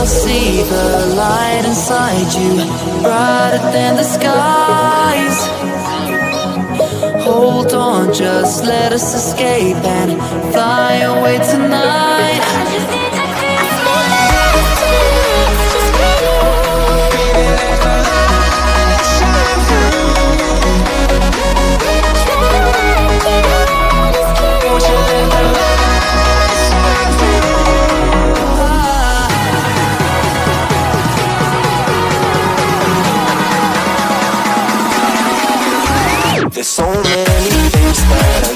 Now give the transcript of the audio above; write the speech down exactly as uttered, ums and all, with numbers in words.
I'll see the light inside you, brighter than the skies. Hold on, just let us escape and fly away tonight. I just need to There's so many things that I